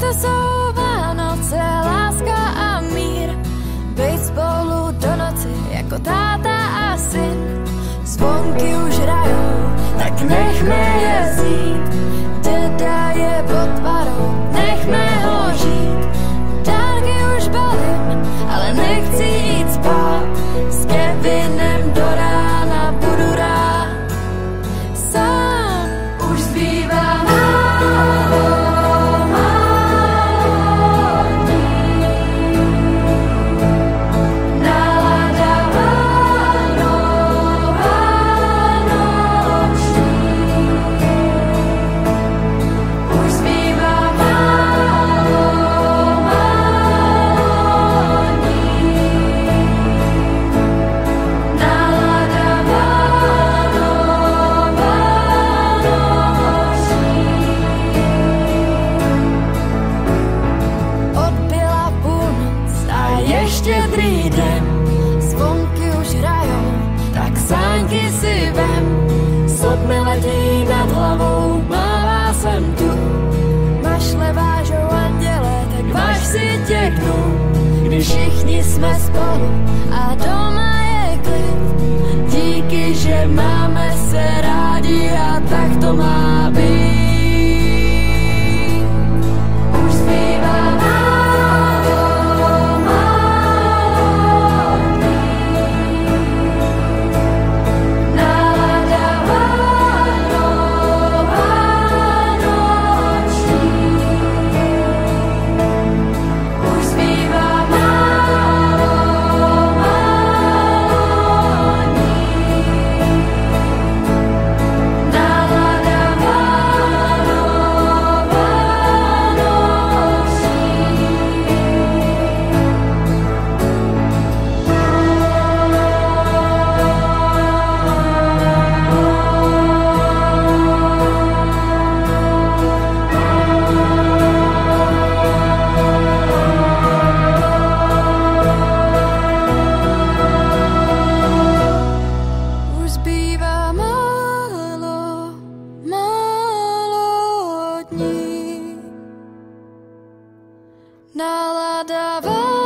jsou Vánoce, láska a mír. Bejt spolu do noci jako táta a syn. Zvonky už hrajou, tak nechme je vzít. Děda je pod parou, nechme ho žít. Dárky už balím, ale nechci jít spát. S Kevinem do rána budu rád. Sám už zbývá málo dní. Nálada vánoční. Už zbývá málo dní. Nálada odbyla půlnoc a ještě druhý den. Zvonky už hrajou, tak sáňky si vem. Sotmy letí nad hlavou, mává jsem tu. Mašle vážou anděle, tak váž si těknu. Když všichni jsme spolu a doma je klid. Díky, že máme se rádi a tak to má být. Už zbývá málo dní. Nálada vánoční. Už zbývá málo dní. Nálada už zbývá málo dní. Nálada